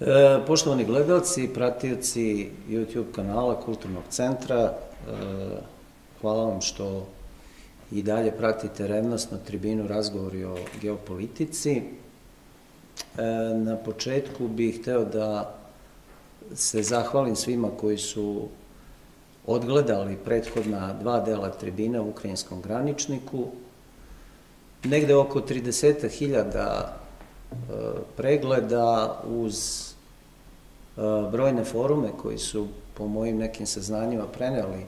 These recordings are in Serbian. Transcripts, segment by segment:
Poštovani gledalci, pratioci YouTube kanala Kulturnog centra, hvala vam što i dalje pratite revnosno tribinu Razgovori o geopolitici. Na početku bih hteo da se zahvalim svima koji su odgledali prethodna dva dela tribine u Ukrajinskom graničniku. Negde oko 30.000 pregleda uz brojne forume koji su po mojim nekim saznanjima preneli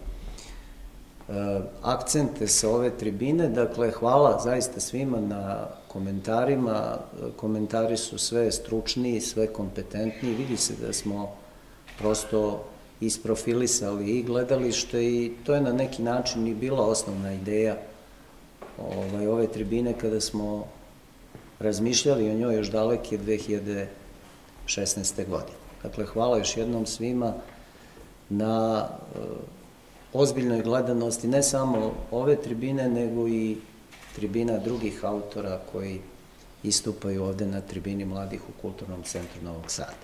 akcente sa ove tribine. Dakle, hvala zaista svima na komentarima. Komentari su sve stručniji, sve kompetentniji. Vidi se da smo prosto isprofilisali i gledalište i to je na neki način i bila osnovna ideja ove tribine kada smo razmišljali o njoj još daleke 2016. godine. Dakle, hvala još jednom svima na ozbiljnoj gledanosti ne samo ove tribine, nego i tribina drugih autora koji istupaju ovde na tribini mladih u Kulturnom centru Novog Sada.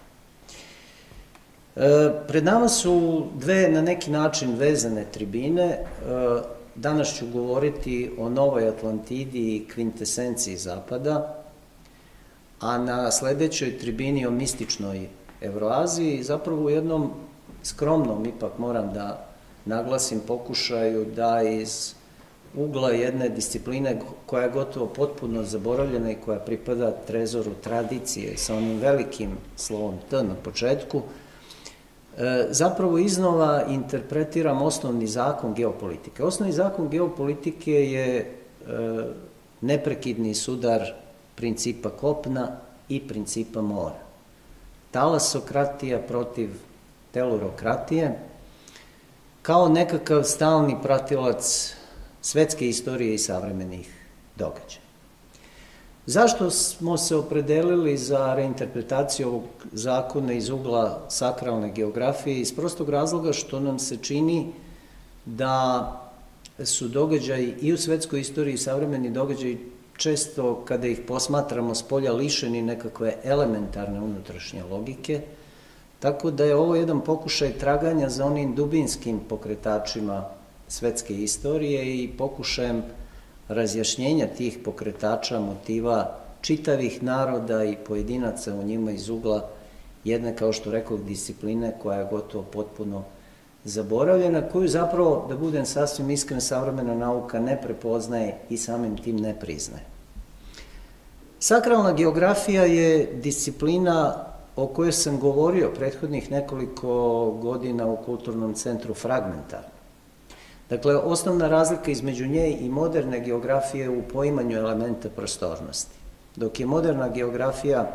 Pred nama su dve na neki način vezane tribine. Danas ću govoriti o Novoj Atlantidi i kvintesenciji Zapada, a na sledećoj tribini o mističnoj Evroaziji, zapravo u jednom skromnom, ipak moram da naglasim, pokušaju da iz ugla jedne discipline koja je gotovo potpuno zaboravljena i koja pripada trezoru tradicije sa onim velikim slovom T na početku, zapravo iznova interpretiram osnovni zakon geopolitike. Osnovni zakon geopolitike je neprekidni sudar principa kopna i principa mora. Talasokratija protiv telurokratije, kao nekakav stalni pratilac svetske istorije i savremenih događaja. Zašto smo se opredelili za reinterpretaciju ovog zakona iz ugla sakralne geografije? Iz prostog razloga što nam se čini da su događaji i u svetskoj istoriji i savremeni događaji često, kada ih posmatramo s polja, lišeni nekakve elementarne unutrašnje logike, tako da je ovo jedan pokušaj traganja za onim dubinskim pokretačima svetske istorije i pokušajem razjašnjenja tih pokretača, motiva čitavih naroda i pojedinaca u njima iz ugla jedne, kao što rekao, discipline koja je gotovo potpuno zaboravljena, koju zapravo, da budem sasvim iskren, savremena nauka ne prepoznaje i samim tim ne priznaje. Sakralna geografija je disciplina o kojoj sam govorio prethodnih nekoliko godina u Kulturnom centru fragmentarno. Dakle, osnovna razlika između nje i moderne geografije je u poimanju elementa prostornosti. Dok je moderna geografija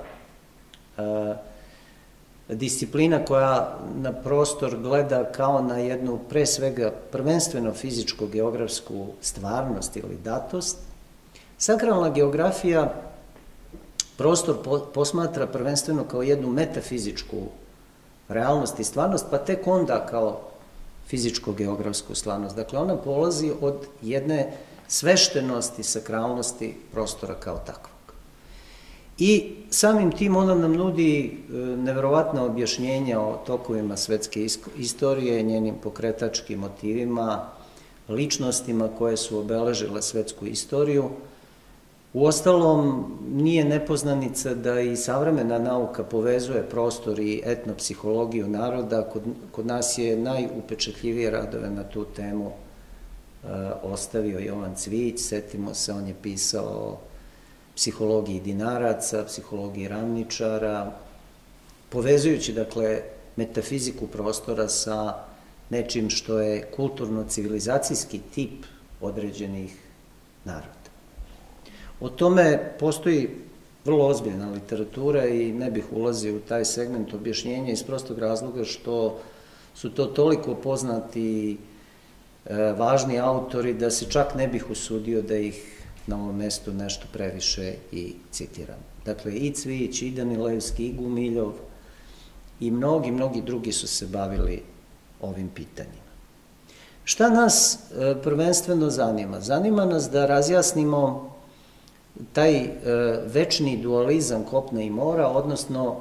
disciplina koja na prostor gleda kao na jednu, pre svega, prvenstveno fizičko-geografsku stvarnost ili datost, sakralna geografija prostor posmatra prvenstveno kao jednu metafizičku realnost i stvarnost, pa tek onda kao fizičko-geografsku stvarnost. Dakle, ona polazi od jedne sveštenosti, sakralnosti prostora kao takvog. I samim tim ona nam nudi neverovatna objašnjenja o tokovima svetske istorije, njenim pokretačkim motivima, ličnostima koje su obeležile svetsku istoriju. Uostalom, nije nepoznanica da i savremena nauka povezuje prostor i etnopsihologiju naroda. Kod nas je najupečatljivije radove na tu temu ostavio Jovan Cvijić. Setimo se, on je pisao o psihologiji dinaraca, psihologiji ravničara, povezujući, dakle, metafiziku prostora sa nečim što je kulturno-civilizacijski tip određenih naroda. O tome postoji vrlo ozbiljna literatura i ne bih ulazio u taj segment objašnjenja iz prostog razloga što su to toliko poznati važni autori da se čak ne bih usudio da ih na ovom mestu nešto previše i citiram. Dakle, i Cvijić, i Danilevski, i Gumiljov i mnogi drugi su se bavili ovim pitanjima. Šta nas prvenstveno zanima? Zanima nas da razjasnimo taj večni dualizam kopna i mora, odnosno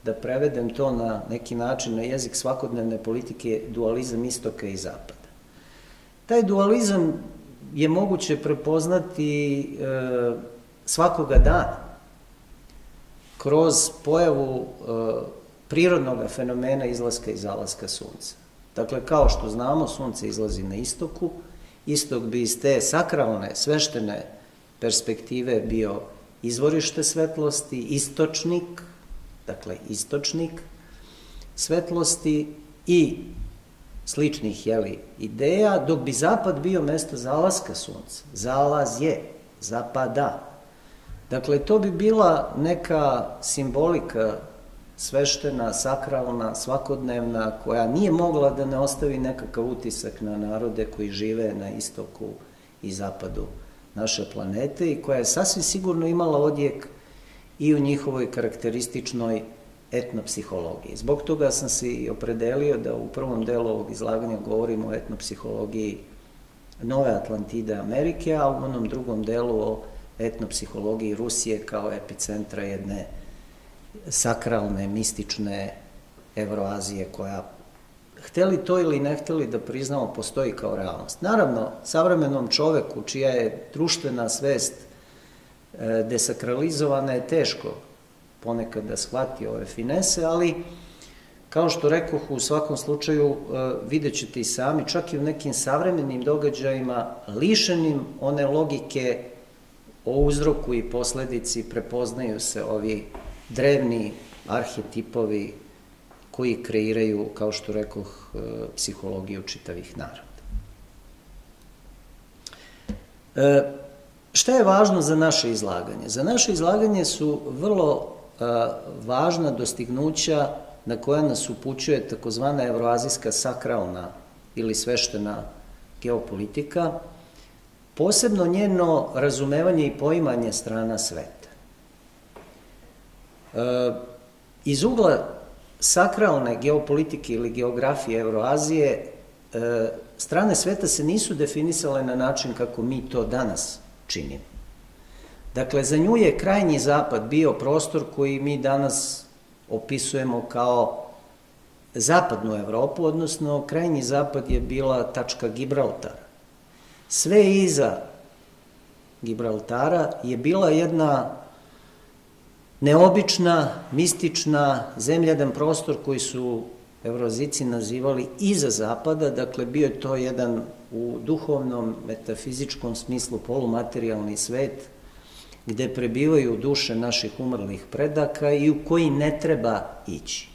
da prevedem to na neki način na jezik svakodnevne politike, dualizam istoka i zapada. Taj dualizam je moguće prepoznati svakoga dana kroz pojavu prirodnog fenomena izlaska i zalaska sunca. Dakle, kao što znamo, sunce izlazi na istoku, istok bi iz te sakralne, sveštene perspektive bio izvorište svetlosti, istočnik, dakle istočnik svetlosti i sličnih ideja, dok bi zapad bio mesto zalaska sunca. Zalaz je, zapada. Dakle, to bi bila neka simbolika sveštena, sakralna, svakodnevna, koja nije mogla da ne ostavi nekakav utisak na narode koji žive na istoku i zapadu naše planete i koja je sasvim sigurno imala odjek i u njihovoj karakterističnoj etnopsihologiji. Zbog toga sam se i opredelio da u prvom delu ovog izlaganja govorimo o etnopsihologiji Nove Atlantide Amerike, a u onom drugom delu o etnopsihologiji Rusije kao epicentra jedne sakralne, mistične Evroazije koja, hteli to ili ne hteli da priznamo, postoji kao realnost. Naravno, savremenom čoveku čija je društvena svest desakralizovana je teško ponekad da shvati ove finese, ali kao što rekoh, u svakom slučaju vidjet ćete i sami, čak i u nekim savremenim događajima lišenim one logike o uzroku i posledici prepoznaju se ovi drevni arhetipovi koji kreiraju, kao što rekoh, psihologiju čitavih naroda. Šta je važno za naše izlaganje? Za naše izlaganje su vrlo važna dostignuća na koja nas upućuje takozvana evroazijska sakralna ili sveštena geopolitika, posebno njeno razumevanje i poimanje strana sveta. Iz ugla sakralne geopolitike ili geografije Evroazije, strane sveta se nisu definisale na način kako mi to danas činimo. Dakle, za nju je krajnji zapad bio prostor koji mi danas opisujemo kao zapadnu Evropu, odnosno krajnji zapad je bila tačka Gibraltara. Sve iza Gibraltara je bila jedna neobična, mistična, zemljadan prostor koji su Evroazijci nazivali iza zapada, dakle bio je to jedan u duhovnom, metafizičkom smislu polumaterijalni svet, gde prebivaju duše naših umrlih predaka i u koji ne treba ići.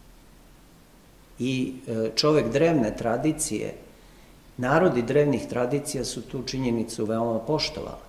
I čovek drevne tradicije, narodi drevnih tradicija su tu činjenicu veoma poštovali.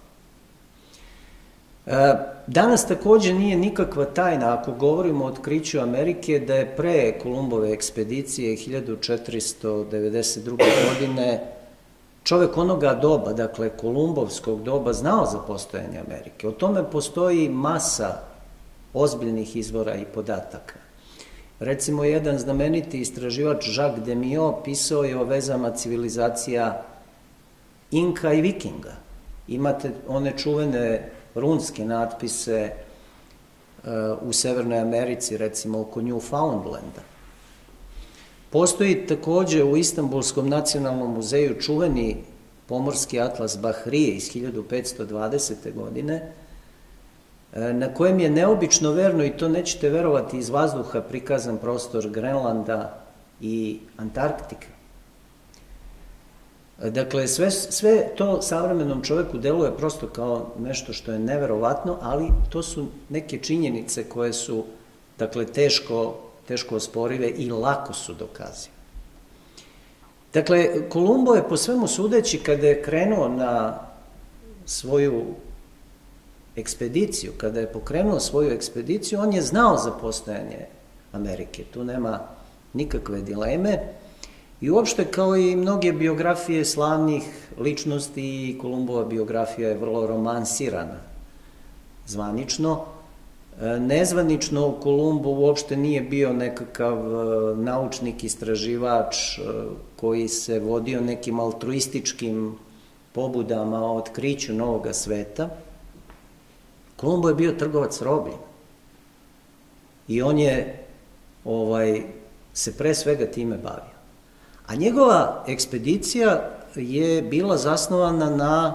Danas takođe nije nikakva tajna, ako govorimo o otkriću Amerike, da je pre Kolumbove ekspedicije 1492. godine čovek onoga doba, dakle kolumbovskog doba, znao za postojanje Amerike. O tome postoji masa ozbiljnih izvora i podataka. Recimo, jedan znameniti istraživač Jacques Demio pisao je o vezama civilizacija Inka i Vikinga. Imate one čuvene runske natpise u Severnoj Americi, recimo oko Newfoundlanda. Postoji takođe u Istanbulskom nacionalnom muzeju čuveni pomorski atlas Bahrije iz 1520. godine, na kojem je neobično verno, i to nećete verovati, iz vazduha prikazan prostor Grenlanda i Antarktike. Dakle, sve to savremenom čoveku deluje prosto kao nešto što je neverovatno, ali to su neke činjenice koje su, dakle, teško osporive i lako su dokazive. Dakle, Kolumbo je po svemu sudeći, kada je krenuo na svoju ekspediciju, on je znao za postojanje Amerike, tu nema nikakve dileme. I uopšte, kao i mnoge biografije slavnih ličnosti, Kolumbova biografija je vrlo romansirana, zvanično. Nezvanično u Kolumbu uopšte nije bio nekakav naučnik, istraživač koji se vodio nekim altruističkim pobudama o otkriću novoga sveta. Kolumbo je bio trgovac robljem i on je se pre svega time bavio. A njegova ekspedicija je bila zasnovana na,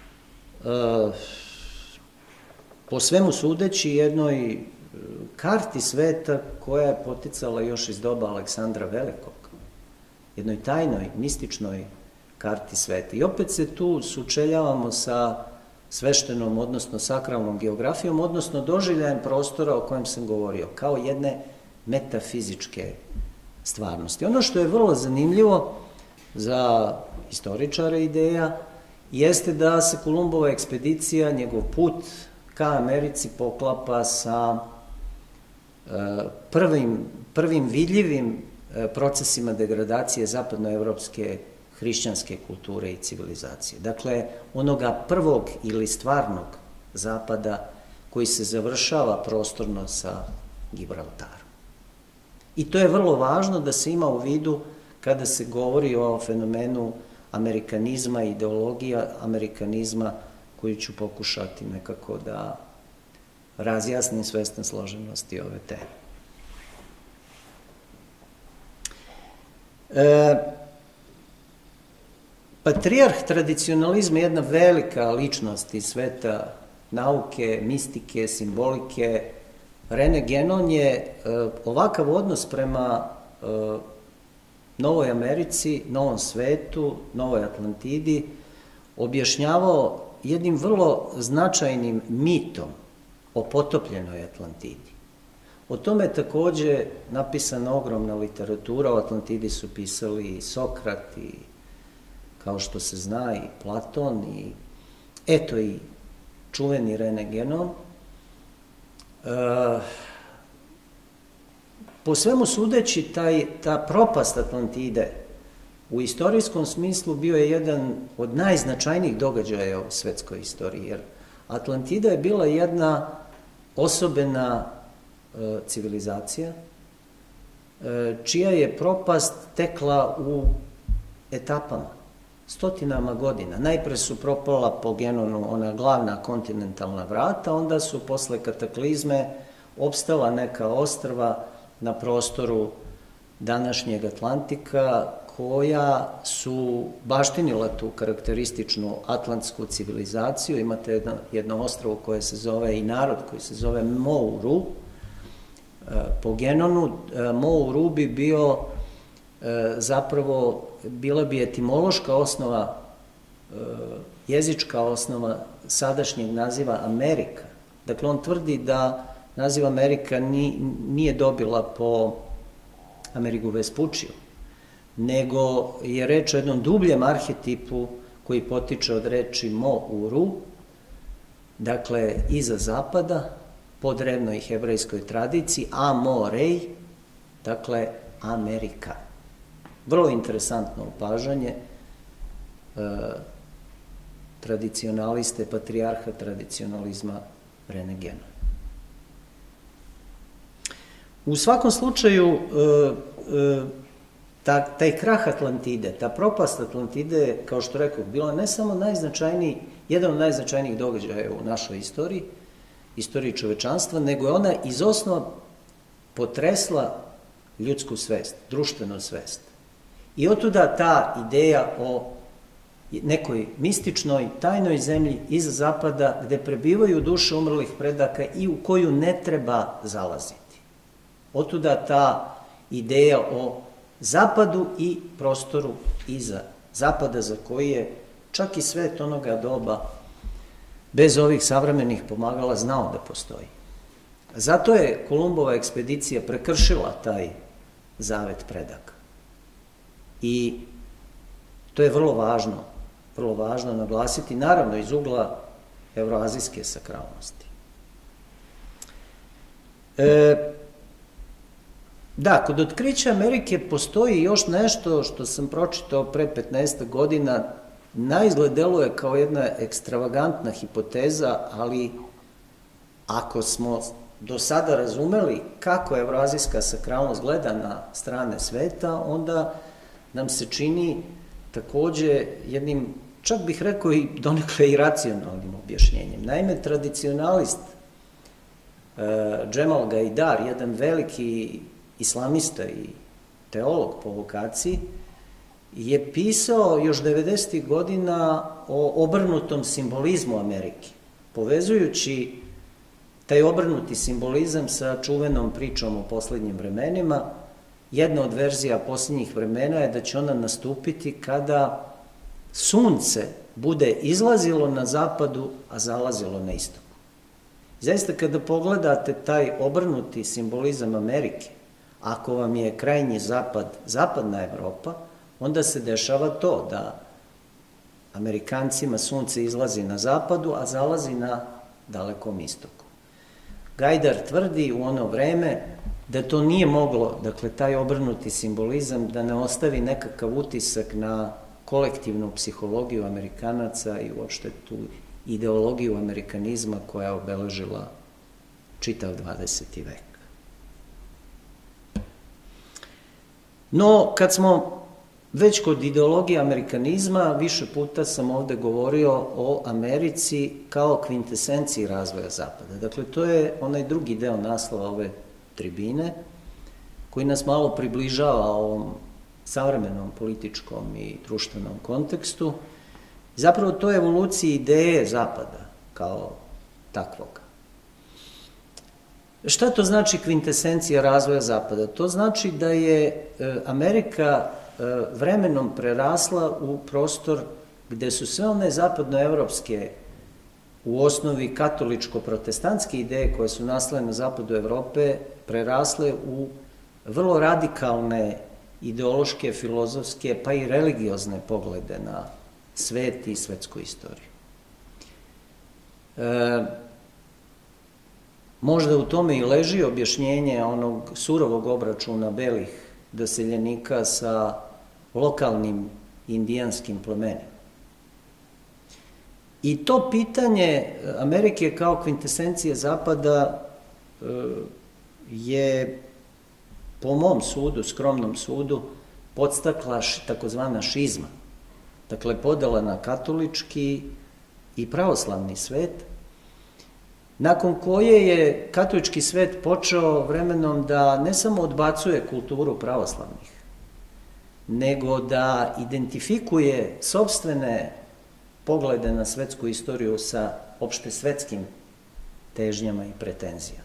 po svemu sudeći, jednoj karti sveta koja je poticala još iz doba Aleksandra Velikog, jednoj tajnoj, mističnoj karti sveta. I opet se tu sučeljavamo sa sveštenom, odnosno sakralnom geografijom, odnosno doživljajem prostora o kojem sam govorio, kao jedne metafizičke stvarnosti. Ono što je vrlo zanimljivo za historičare ideja jeste da se Kolumbova ekspedicija, njegov put ka Americi poklapa sa prvim vidljivim procesima degradacije zapadnoevropske hrišćanske kulture i civilizacije. Dakle, onoga prvog ili stvarnog zapada koji se završava prostorno sa Gibraltarom. I to je vrlo važno da se ima u vidu kada se govori o fenomenu amerikanizma, ideologija amerikanizma, koju ću pokušati nekako da razjasnim svestan složenosti ove teme. Patrijarh tradicionalizma je jedna velika ličnost iz sveta nauke, mistike, simbolike. René Guénon je ovakav odnos prema Novoj Americi, Novom svetu, Novoj Atlantidi objašnjavao jednim vrlo značajnim mitom o potopljenoj Atlantidi. O tome je takođe napisana ogromna literatura, o Atlantidi su pisali i Sokrat, i kao što se zna i Platon, i eto i čuveni René Guénon. Po svemu sudeći, ta propast Atlantide u istorijskom smislu bio je jedan od najznačajnijih događaja u svetskoj istoriji, jer Atlantida je bila jedna osobena civilizacija, čija je propast tekla u etapama, stotinama godina. Najpre su propala po Guénonu ona glavna kontinentalna vrata, onda su posle kataklizme opstala neka ostrva na prostoru današnjeg Atlantika, koja su baštinila tu karakterističnu atlantsku civilizaciju. Imate jedno ostrvo koje se zove, i narod koji se zove Mouru. Po Guénonu Mouru bi bio zapravo, bila bi etimološka osnova, jezička osnova sadašnjeg naziva Amerika. Dakle, on tvrdi da naziv Amerika nije dobila po Amerigo Vespuciju, nego je reč o jednom dubljem arhetipu koji potiče od reči Mo-uru, dakle iza zapada, po drevnoj hebrejskoj tradiciji, Amorej, dakle Amerika. Vrlo interesantno opažanje tradicionaliste, patrijarha tradicionalizma René Guénon. U svakom slučaju, taj krah Atlantide, ta propast Atlantide, kao što rekao, bila ne samo najznačajniji, jedan od najznačajnijih događaja u našoj istoriji čovečanstva, nego je ona iz osnova potresla ljudsku svest, društvenu svest. I otuda ta ideja o nekoj mističnoj, tajnoj zemlji iza zapada, gde prebivaju duše umrlih predaka i u koju ne treba zalaziti. Otuda ta ideja o zapadu i prostoru iza zapada, za koji je čak i svet onoga doba, bez ovih savremenih pomagala, znao da postoji. Zato je Kolumbova ekspedicija prekršila taj zavet predaka. I to je vrlo važno naglasiti, naravno iz ugla evroazijske sakralnosti. Da, kod otkrića Amerike postoji još nešto što sam pročitao pre 15 godina, naizgled deluje kao jedna ekstravagantna hipoteza, ali ako smo do sada razumeli kako evroazijska sakralnost gleda na strane sveta, onda nam se čini takođe jednim, čak bih rekao i donekle iracionalnim objašnjenjem. Naime, tradicionalist Džemal Gajdar, jedan veliki islamista i teolog po vokaciji, je pisao još 90. godina o obrnutom simbolizmu Amerike, povezujući taj obrnuti simbolizam sa čuvenom pričom o posljednjim vremenima. Jedna od verzija posljednjih vremena je da će ona nastupiti kada sunce bude izlazilo na zapadu, a zalazilo na istoku. Zaista, kada pogledate taj obrnuti simbolizam Amerike, ako vam je krajnji zapad zapadna Evropa, onda se dešava to da Amerikancima sunce izlazi na zapadu, a zalazi na dalekom istoku. Gajdar tvrdi u ono vreme da to nije moglo, dakle, taj obrnuti simbolizam, da ne ostavi nekakav utisak na kolektivnu psihologiju Amerikanaca i uopšte tu ideologiju amerikanizma koja je obeležila čitav 20. vek. No, kad smo već kod ideologije amerikanizma, više puta sam ovde govorio o Americi kao kvintesenciji razvoja Zapada. Dakle, to je onaj drugi deo naslova ove tribine, koji nas malo približava ovom savremenom političkom i društvenom kontekstu. Zapravo, to je evolucija ideje Zapada kao takvog. Šta to znači kvintesencija razvoja Zapada? To znači da je Amerika vremenom prerasla u prostor gde su sve one zapadnoevropske, u osnovi katoličko-protestantske ideje koje su nastale na zapadu Evrope, prerasle u vrlo radikalne ideološke, filozofske, pa i religiozne poglede na svet i svetsku istoriju. Možda u tome i leži objašnjenje onog surovog obračuna belih doseljenika sa lokalnim indijanskim plemenima. I to pitanje Amerike kao kvintesencije Zapada je, po mom sudu, skromnom sudu, podstakla takozvana šizma. Dakle, podela na katolički i pravoslavni svet, nakon koje je katolički svet počeo vremenom da ne samo odbacuje kulturu pravoslavnih, nego da identifikuje sopstvene poglede na svetsku istoriju sa opšte svetskim težnjama i pretenzijama.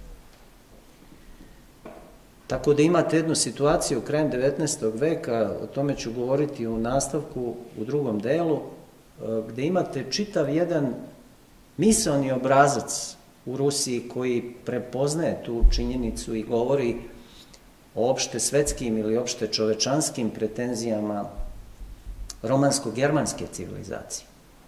Tako da imate jednu situaciju krajem 19. veka, o tome ću govoriti u nastavku u drugom delu, gde imate čitav jedan misaoni obrazac u Rusiji koji prepoznaje tu činjenicu i govori o opšte svetskim ili opšte čovečanskim pretenzijama romansko-germanske civilizacije.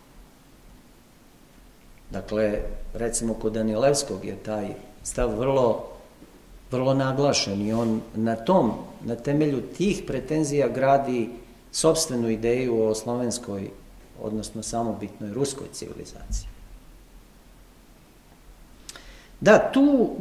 Dakle, recimo kod Danilevskog je taj stav vrlo naglašen i on na temelju tih pretenzija gradi sopstvenu ideju o slovenskoj, odnosno samobitnoj ruskoj civilizaciji. Da,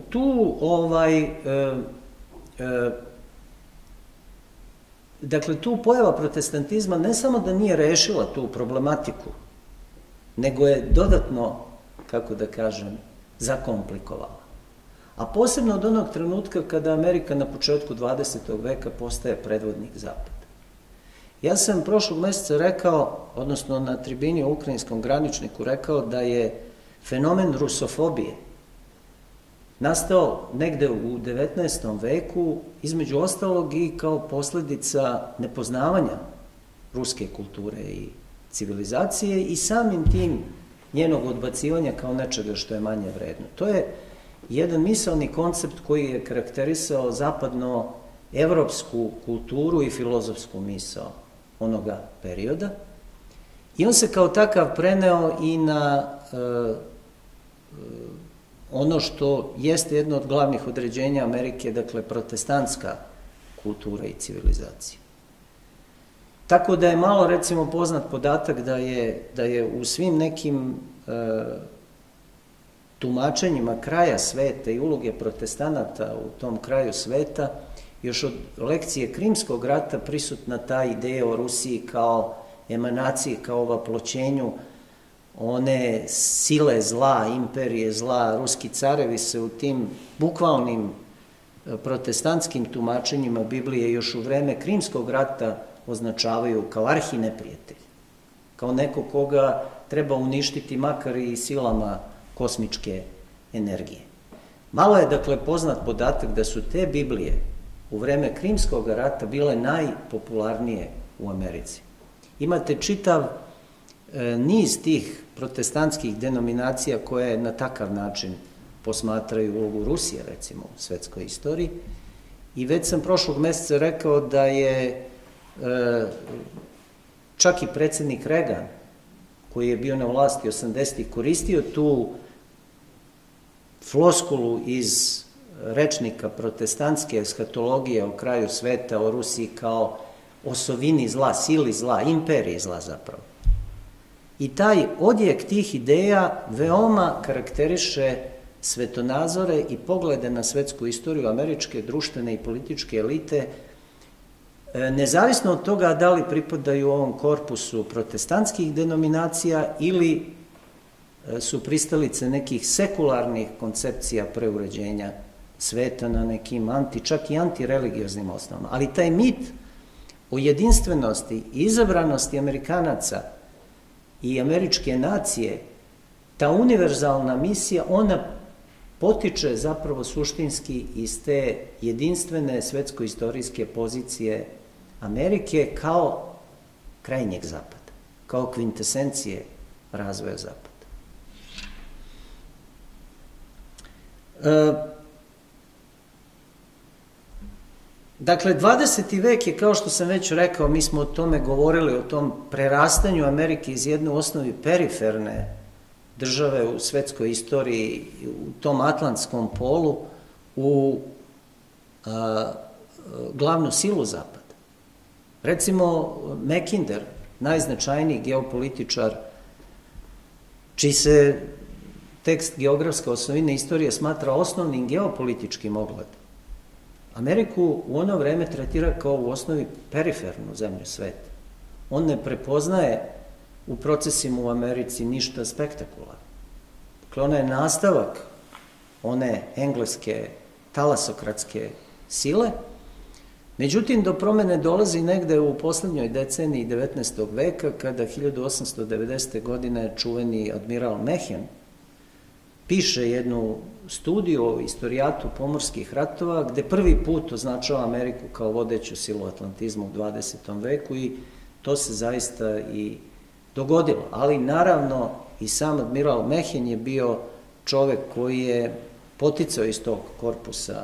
dakle, tu pojava protestantizma ne samo da nije rešila tu problematiku, nego je dodatno, kako da kažem, zakomplikovala. A posebno od onog trenutka kada Amerika na početku 20. veka postaje predvodnik Zapada. Ja sam prošlog meseca rekao, odnosno na tribini u ukrajinskom graničniku rekao da je fenomen rusofobije nastao negde u 19. veku, između ostalog i kao posledica nepoznavanja ruske kulture i civilizacije i samim tim njenog odbacivanja kao nečega što je manje vredno. To je jedan misaoni koncept koji je karakterisao zapadno-evropsku kulturu i filozofsku misao onoga perioda i on se kao takav preneo i na ono što jeste jedno od glavnih određenja Amerike, dakle protestantska kultura i civilizacija. Tako da je malo, recimo, poznat podatak da je u svim nekim tumačenjima kraja sveta i uloge protestanata u tom kraju sveta, još od lekcije Krimskog rata prisutna ta ideja o Rusiji kao emanaciji, kao vaploćenju one sile zla, imperije zla. Ruski carevi se u tim bukvalnim protestantskim tumačenjima Biblije još u vreme Krimskog rata označavaju kao arhineprijatelj, kao neko koga treba uništiti makar i silama kosmičke energije. Malo je, dakle, poznat podatak da su te Biblije u vreme Krimskog rata bile najpopularnije u Americi. Imate čitav niz tih protestantskih denominacija koje na takav način posmatraju ulogu Rusije, recimo, u svetskoj istoriji. I već sam prošlog meseca rekao da je čak i predsjednik Reagan, koji je bio na vlasti 80-ih, koristio tu floskulu iz rečnika protestantske eshatologije o kraju sveta, o Rusiji kao osovini zla, sili zla, imperiji zla zapravo. I taj odjek tih ideja veoma karakteriše svetonazore i poglede na svetsku istoriju američke društvene i političke elite, nezavisno od toga da li pripadaju ovom korpusu protestantskih denominacija ili su pristalice nekih sekularnih koncepcija preuređenja sveta na nekim čak i antireligioznim osnovama. Ali taj mit o jedinstvenosti i izabranosti Amerikanaca i američke nacije, ta univerzalna misija, ona potiče zapravo suštinski iz te jedinstvene svetsko-istorijske pozicije Amerike kao krajnjeg zapada, kao kvintesencije razvoja zapada. Dakle, 20. vek je, kao što sam već rekao, mi smo o tome govorili, o tom prerastanju Amerike iz jedne osnovi periferne države u svetskoj istoriji, u tom atlantskom polu, u glavnu silu zapada. Recimo, Mackinder, najznačajniji geopolitičar, čiji se tekst Geografska osnovina istorije smatra osnovnim geopolitičkim ogledom, Ameriku u ono vreme tretira kao u osnovi perifernu zemlju sveta. On ne prepoznaje u procesima u Americi ništa spektakularno. Dakle, ona je nastavak one engleske talasokratske sile. Međutim, do promene dolazi negde u poslednjoj deceniji 19. veka, kada 1890. godine čuveni admiral Mehen piše jednu studiju o istorijatu pomorskih ratova, gde prvi put označava Ameriku kao vodeću silu atlantizma u 20. veku i to se zaista i dogodilo. Ali naravno i sam admiral Mehen je bio čovek koji je poticao iz tog korpusa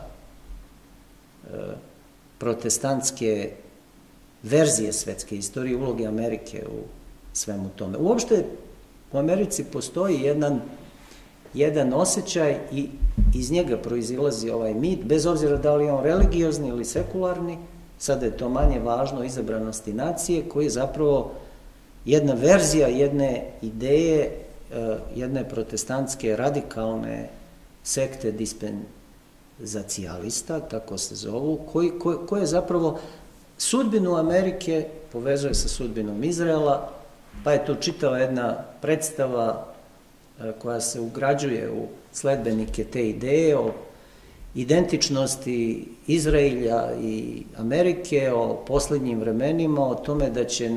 protestantske verzije svetske istorije, uloge Amerike u svemu tome. Uopšte u Americi postoji jedan osjećaj i iz njega proizilazi ovaj mit, bez obzira da li je on religiozni ili sekularni, sada je to manje važno, izabranosti nacije, koji je zapravo jedna verzija jedne ideje, jedne protestantske radikalne sekte dispenzacijalista, tako se zovu, koje zapravo sudbinu Amerike povezuje sa sudbinom Izraela, pa je to čitava jedna predstava koja se ugrađuje u sledbenike te ideje o identičnosti Izraelja i Amerike, o poslednjim vremenima, o tome da će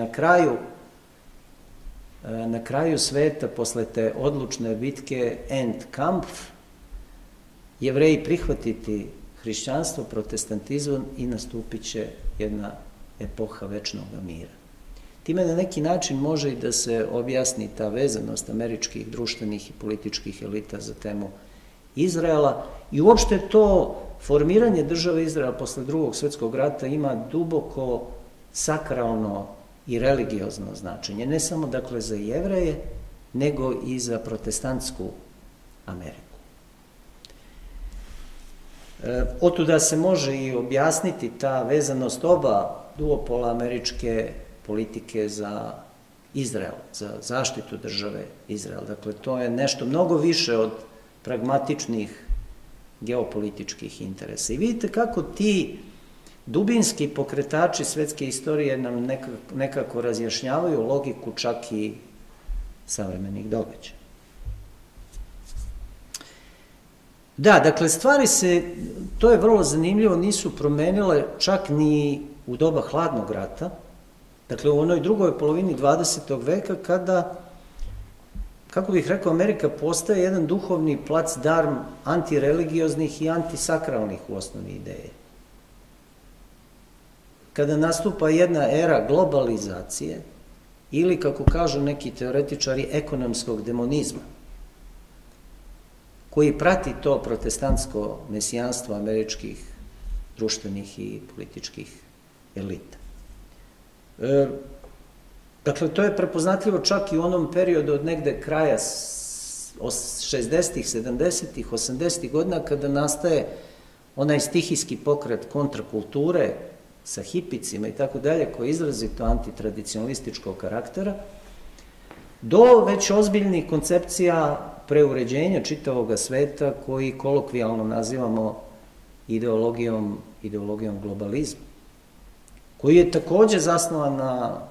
na kraju sveta, posle te odlučne bitke Endkampf, Jevreji prihvatiti hrišćanstvo, protestantizam i nastupit će jedna epoha večnog mira. Time na neki način može i da se objasni ta vezanost američkih društvenih i političkih elita za temu Izraela i uopšte to formiranje države Izraela posle Drugog svetskog rata ima duboko sakralno i religiozno značenje, ne samo dakle za Jevreje, nego i za protestantsku Ameriku. Otuda se može i objasniti ta vezanost oba duopola američke politike za Izrael, za zaštitu države Izrael. Dakle, to je nešto mnogo više od pragmatičnih geopolitičkih interesa. I vidite kako ti dubinski pokretači svetske istorije nam nekako razjašnjavaju logiku čak i savremenih događaja. Da, dakle, stvari se, to je vrlo zanimljivo, nisu promenile čak ni u doba hladnog rata, dakle u onoj drugoj polovini 20. veka kada, kako bih rekao, Amerika postaje jedan duhovni placdarm antireligioznih i antisakralnih u osnovi ideje. Kada nastupa jedna era globalizacije ili, kako kažu neki teoretičari, ekonomskog demonizma, koji prati to protestantsko mesijanstvo američkih društvenih i političkih elita. Dakle, to je prepoznatljivo čak i u onom periodu od negde kraja 60-ih, 70-ih, 80-ih godina, kada nastaje onaj stihijski pokret kontrakulture sa hipicima i tako dalje, koji je izrazito antitradicionalističkog karaktera, do već ozbiljnih koncepcija preuređenja čitavoga sveta koji kolokvijalno nazivamo ideologijom globalizma, koji je takođe zasnovan na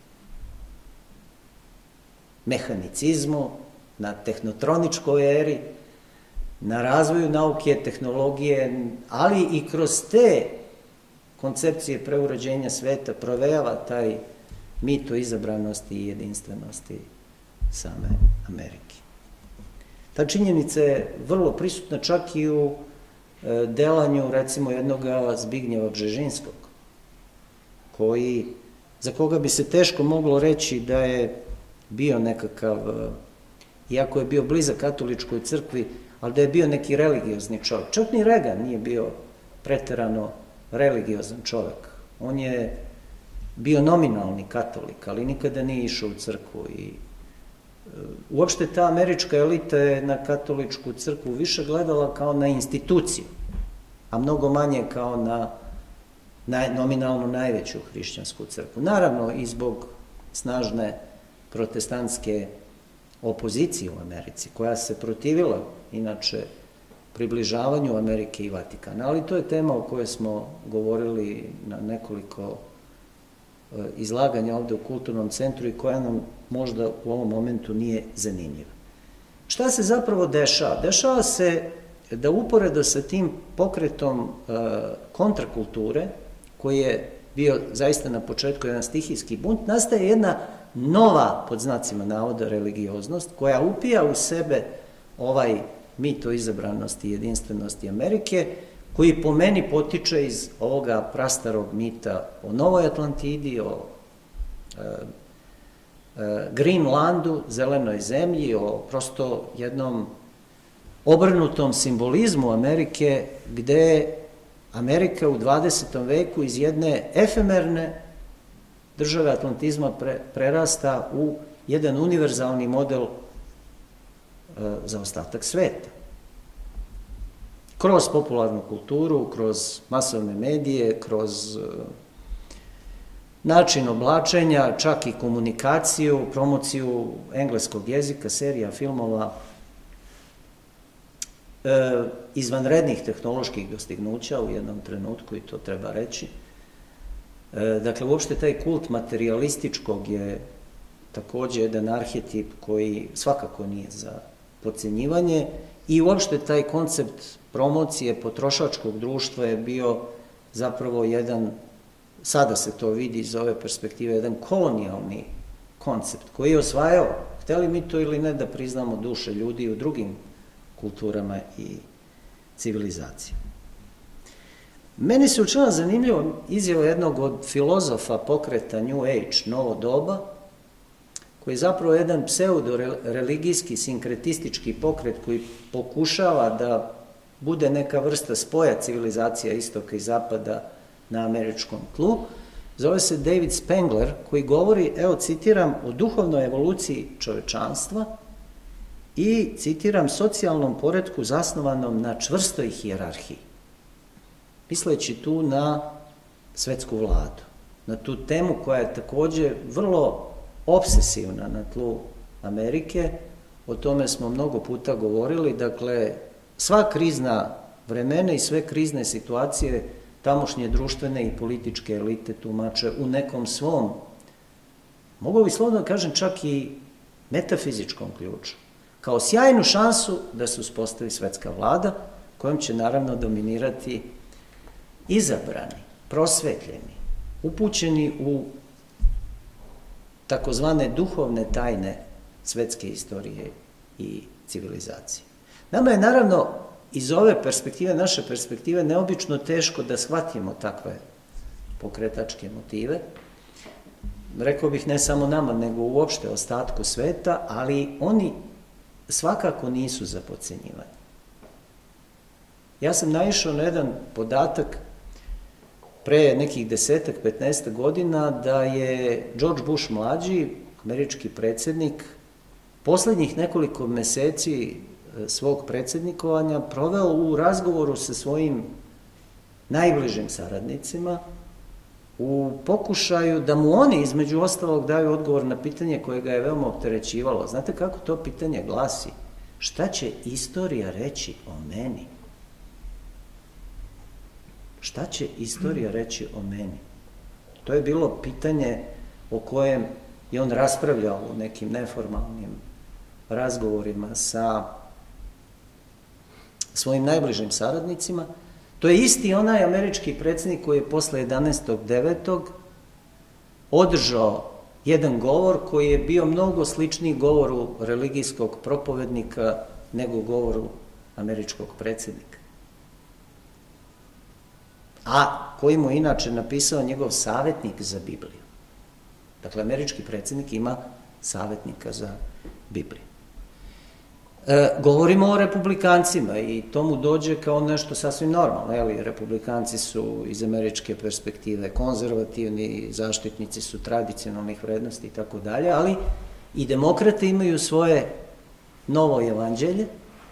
mehanicizmu, na tehnotroničkoj eri, na razvoju nauke, tehnologije, ali i kroz te koncepcije preuređenja sveta provejava taj mit o izabranosti i jedinstvenosti same Amerike. Ta činjenica je vrlo prisutna čak i u delanju, recimo, jednog Zbignjeva Bžežinskog, za koga bi se teško moglo reći da je bio nekakav, iako je bio blizak katoličkoj crkvi, ali da je bio neki religiozni čovjek. Čak ni Reagan nije bio preterano religiozan čovjek. On je bio nominalni katolik, ali nikada nije išao u crkvu i uopšte ta američka elita je na katoličku crkvu više gledala kao na instituciju, a mnogo manje kao na nominalno najveću hrišćansku crkvu. Naravno i zbog snažne protestantske opozicije u Americi, koja se protivila inače približavanju Amerike i Vatikana, ali to je tema o kojoj smo govorili na nekoliko izlaganja ovde u Kulturnom centru i koja nam možda u ovom momentu nije zanimljiva. Šta se zapravo dešava? Dešava se da uporedo sa tim pokretom kontrakulture, koji je bio zaista na početku jedan stihijski bunt, nastaje jedna nova, pod znacima navoda, religioznost, koja upija u sebe ovaj mit o izabranosti i jedinstvenosti Amerike, koji po meni potiče iz ovoga prastarog mita o Novoj Atlantidi, o Greenlandu, zelenoj zemlji, o prosto jednom obrnutom simbolizmu Amerike, gde Amerika u 20. veku iz jedne efemerne države atlantizma prerasta u jedan univerzalni model za ostatak sveta. Kroz popularnu kulturu, kroz masovne medije, kroz način oblačenja, čak i komunikaciju, promociju engleskog jezika, serija, filmova, izvanrednih tehnoloških dostignuća u jednom trenutku, i to treba reći. Dakle, uopšte taj kult materialističkog je takođe jedan arhetip koji svakako nije za podcenjivanje i uopšte taj koncept promocije potrošačkog društva je bio zapravo jedan, sada se to vidi iz ove perspektive, jedan kolonijalni koncept koji je osvajao, hteli mi to ili ne, da priznamo duše ljudi u drugim kulturama i civilizacijama. Meni se učinila zanimljivo izjava jednog od filozofa pokreta New Age, novo doba, koji je zapravo jedan pseudo-religijski, sinkretistički pokret koji pokušava da bude neka vrsta spoja civilizacija istoka i zapada na američkom tlu. Zove se David Spengler, koji govori, evo citiram, o duhovnoj evoluciji čovečanstva i, citiram, socijalnom poretku zasnovanom na čvrstoj hijerarhiji, misleći tu na svetsku vladu, na tu temu koja je takođe vrlo obsesivna na tlu Amerike. O tome smo mnogo puta govorili. Dakle, sva krizna vremena i sve krizne situacije tamošnje društvene i političke elite tumače u nekom svom, mogu bi slobodno kažem, čak i metafizičkom ključu, kao sjajnu šansu da se uspostavi svetska vlada, kojom će naravno dominirati izabrani, prosvetljeni, upućeni u takozvane duhovne tajne svetske istorije i civilizacije. Nama je naravno iz ove perspektive, naše perspektive, neobično teško da shvatimo takve pokretačke motive. Rekao bih ne samo nama, nego uopšte ostatku sveta, ali oni svakako nisu za podcenjivanje. Ja sam naišao na jedan podatak pre nekih 10-15 godina da je George Bush mlađi, američki predsjednik, poslednjih nekoliko meseci svog predsjednikovanja proveo u razgovoru sa svojim najbližim saradnicima u pokušaju da mu oni između ostalog daju odgovor na pitanje koje ga je veoma opterećivalo. Znate kako to pitanje glasi? Šta će istorija reći o meni? Šta će istorija reći o meni? To je bilo pitanje o kojem je on raspravljao u nekim neformalnim razgovorima sa svojim najbližim saradnicima. To je isti onaj američki predsjednik koji je posle 11.9. održao jedan govor koji je bio mnogo sličniji govoru religijskog propovednika nego govoru američkog predsjednika. A koji mu inače napisao njegov savjetnik za Bibliju. Dakle, američki predsjednik ima savjetnika za Bibliju. Govorimo o republikancima i to mu dođe kao nešto sasvim normalno. Republikanci su iz američke perspektive konzervativni, zaštitnici su tradicionalnih vrednosti i tako dalje, ali i demokrate imaju svoje novo evanđelje,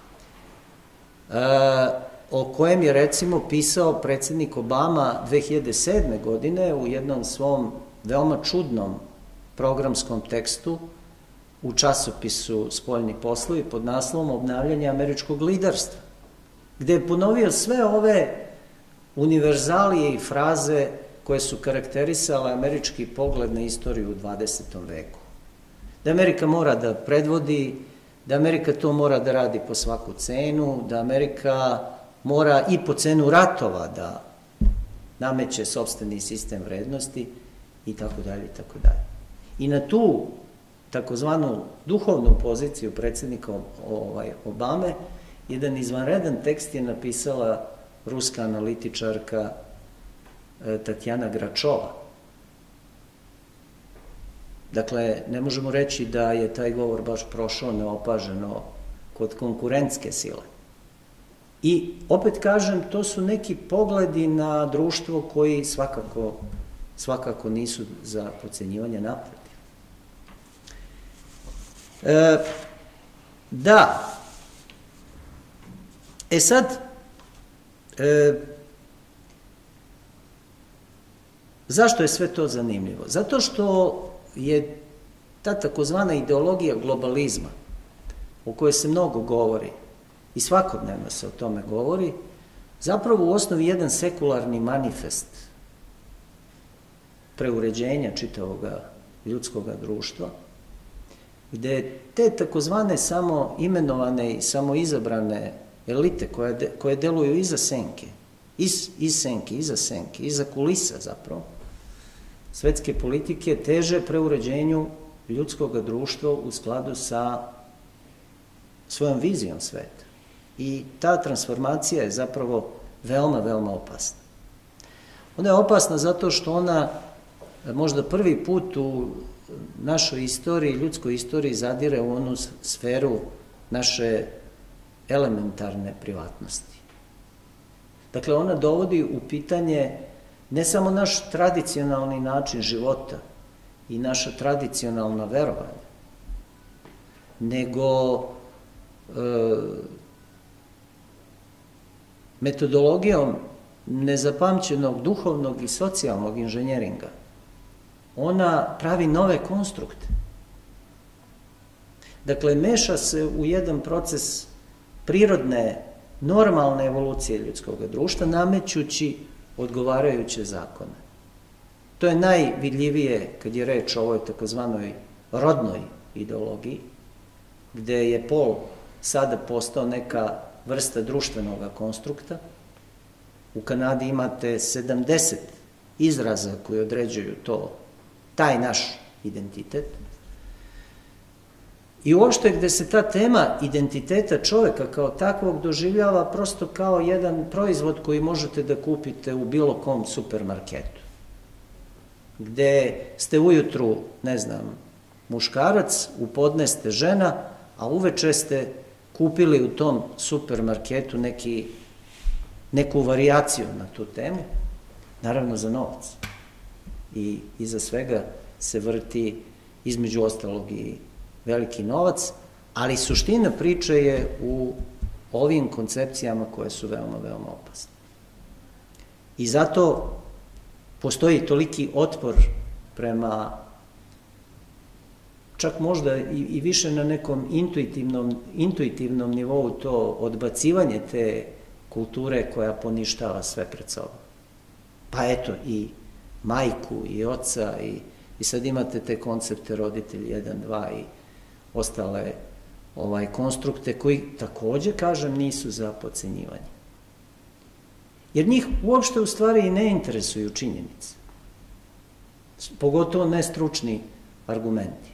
o kojem je recimo pisao predsjednik Obama 2007. godine u jednom svom veoma čudnom programskom tekstu u časopisu Spoljni poslovi pod naslovom Obnavljanje američkog liderstva, gde je ponovio sve ove univerzalije i fraze koje su karakterisale američki pogled na istoriju u 20. veku. Da Amerika mora da predvodi, da Amerika to mora da radi po svaku cenu, da Amerika mora i po cenu ratova da nameće sopstveni sistem vrednosti i tako dalje, i tako dalje. I na tu takozvanu duhovnu poziciju predsjednika Obame, jedan izvanredan tekst je napisala ruska analitičarka Tatjana Gračova. Dakle, ne možemo reći da je taj govor baš prošao neopaženo kod konkurentske sile. I opet kažem, to su neki pogledi na društvo koji svakako nisu za podcenjivanje naprotiv. Da, sad, zašto je sve to zanimljivo? Zato što je ta takozvana ideologija globalizma, o kojoj se mnogo govori i svakodnevno se o tome govori, zapravo u osnovi jedan sekularni manifest preuređenja čitavog ljudskog društva, gde te takozvane samo imenovane i samo izabrane elite koje deluju iza senke, iza senke, iza kulisa zapravo, svetske politike teže preuređenju ljudskog društva u skladu sa svojom vizijom sveta. I ta transformacija je zapravo veoma, veoma opasna. Ona je opasna zato što ona možda prvi put u našoj istoriji, ljudskoj istoriji, zadire u onu sferu naše elementarne privatnosti. Dakle, ona dovodi u pitanje ne samo naš tradicionalni način života i naša tradicionalna verovanja, nego metodologijom nezapamćenog duhovnog i socijalnog inženjeringa. Ona pravi nove konstrukte. Dakle, meša se u jedan proces prirodne, normalne evolucije ljudskog društva, namećući odgovarajuće zakone. To je najvidljivije kad je reč o ovoj takozvanoj rodnoj ideologiji, gde je pol sada postao neka vrsta društvenog konstrukta. U Kanadi imate 70 izraza koji određuju taj naš identitet. I uopšte gde se ta tema identiteta čoveka kao takvog doživljava prosto kao jedan proizvod koji možete da kupite u bilo kom supermarketu. Gde ste ujutru, ne znam, muškarac, u podne ste žena, a uveče ste kupili u tom supermarketu neku varijaciju na tu temu, naravno za novac. I iza svega se vrti između ostalog i veliki novac, ali suština priče je u ovim koncepcijama koje su veoma, veoma opasne. I zato postoji toliki otpor prema, čak možda i više na nekom intuitivnom nivou, to odbacivanje te kulture koja poništava sve pred sobom. Pa eto, i majku, i oca, i sad imate te koncepte roditelj 1, 2 i ostale konstrukte koji takođe, kažem, nisu za podcenjivanje. Jer njih uopšte u stvari i ne interesuju činjenice. Pogotovo ne stručni argumenti.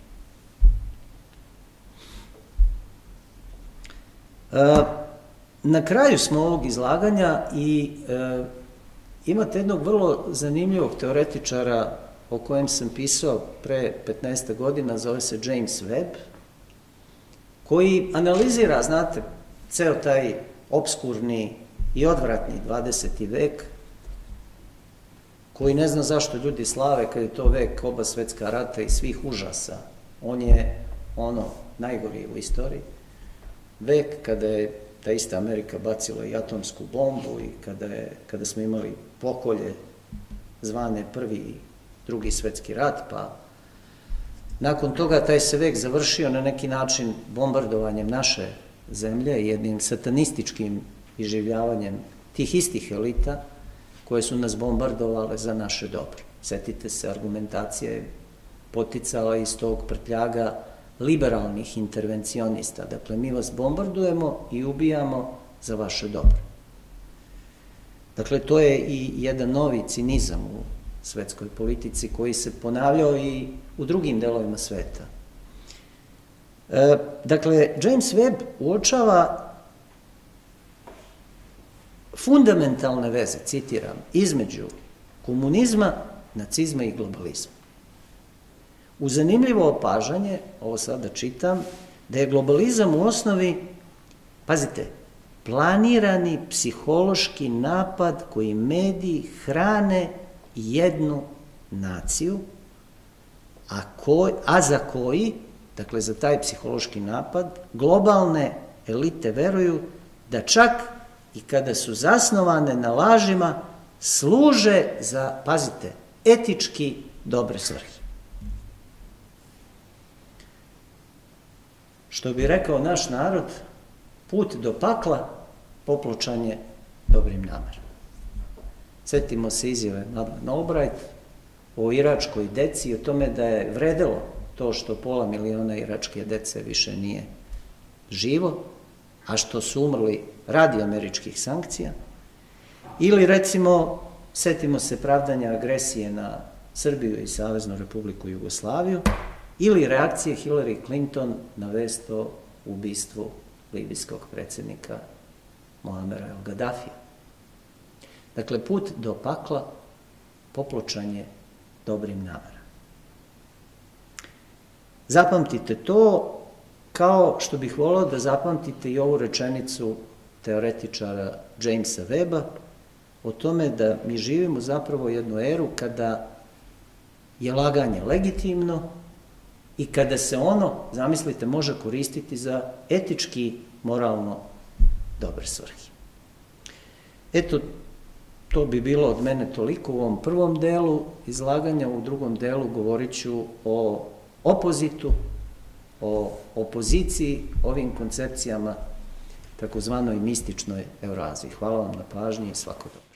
Na kraju smo ovog izlaganja i imate jednog vrlo zanimljivog teoretičara o kojem sam pisao pre 15 godina, zove se James Webb, koji analizira, znate, ceo taj obskurni i odvratni 20. vek, koji ne zna zašto ljudi slave kad je to vek oba svetska rata i svih užasa. On je najgori u istoriji. Vek kada je ta ista Amerika bacila i atomsku bombu i kada smo imali pokolje zvane Prvi i Drugi svetski rat, pa nakon toga taj se vek završio na neki način bombardovanjem naše zemlje i jednim satanističkim iživljavanjem tih istih elita koje su nas bombardovale za naše dobro. Setite se, argumentacija je poticala iz tog prtljaga liberalnih intervencionista. Dakle, mi vas bombardujemo i ubijamo za vaše dobro. Dakle, to je i jedan novi cinizam u svetskoj politici koji se ponavljao i u drugim delovima sveta. Dakle, James Webb uočava fundamentalne veze, citiram, između komunizma, nacizma i globalizma. Uz zanimljivo opažanje, ovo sada čitam, da je globalizam u osnovi, pazite, planirani psihološki napad koji mediji hrane jednu naciju, a za koji, dakle za taj psihološki napad, globalne elite veruju da čak i kada su zasnovane na lažima, služe za, pazite, etički dobre svrhe. Što bi rekao naš narod, put do pakla popločan je dobrim namerama. Setimo se izjave Madeleine Albright o iračkoj deci i o tome da je vredelo to što 500 miliona iračke dece više nije živo, a što su umrli radi američkih sankcija. Ili recimo, setimo se pravdanja agresije na Srbiju i Saveznu Republiku Jugoslaviju, ili reakcije Hillary Clinton na vest o ubistvu libijskog predsednika Muamera el Gaddafija. Dakle, put do pakla popločan je dobrim namerama. Zapamtite to, kao što bih volao da zapamtite i ovu rečenicu teoretičara Jamesa Webba o tome da mi živimo zapravo jednu eru kada je laganje legitimno i kada se ono, zamislite, može koristiti za etički, moralno dobre svrhe. Eto, to bi bilo od mene toliko u ovom prvom delu izlaganja. U drugom delu govorit ću o opozitu, o opoziciji ovim koncepcijama takozvanoj mističnoj Euraziji. Hvala vam na pažnji i svako dobro.